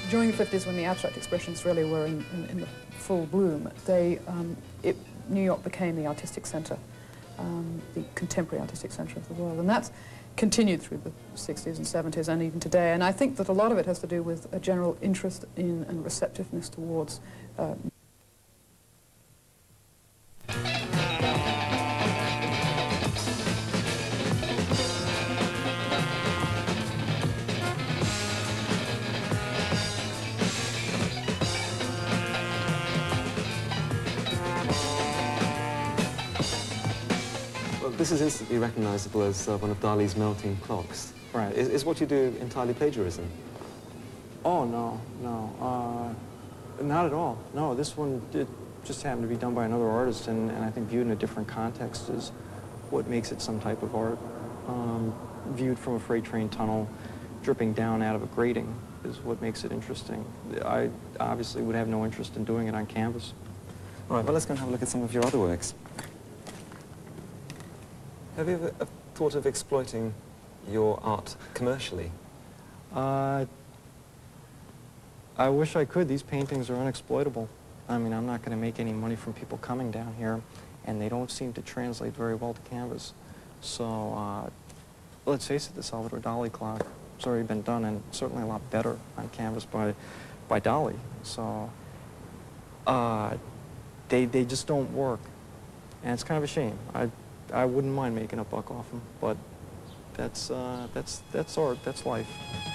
during the 50s, when the abstract expressions really were in the full bloom, New York became the artistic center, the contemporary artistic center of the world. And that's continued through the 60s and 70s and even today. And I think that a lot of it has to do with a general interest in and receptiveness towards This is instantly recognizable as one of Dali's melting clocks. Right. Is what you do entirely plagiarism? Oh, no, no. Not at all. No, this one did just happen to be done by another artist, and I think viewed in a different context is what makes it some type of art. Viewed from a freight train tunnel, dripping down out of a grating is what makes it interesting. I obviously would have no interest in doing it on canvas. All right, well, let's go and have a look at some of your other works. Have you ever thought of exploiting your art commercially? I wish I could. These paintings are unexploitable. I mean, I'm not going to make any money from people coming down here, and they don't seem to translate very well to canvas. So, let's face it, the Salvador Dali clock has already been done, and certainly a lot better on canvas by Dali. So, they just don't work, and it's kind of a shame. I wouldn't mind making a buck off them, but that's art, that's life.